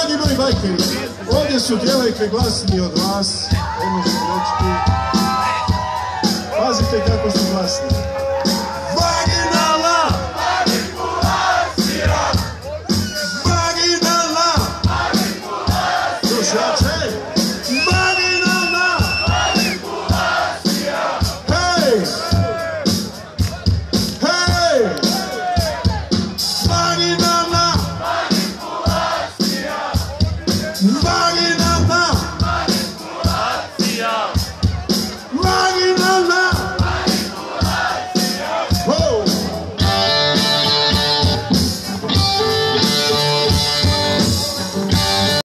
Dragi moji bajkeri, ovdje su djevojke glasniji od vas, odnosno dečki. Pazite kako su glasni.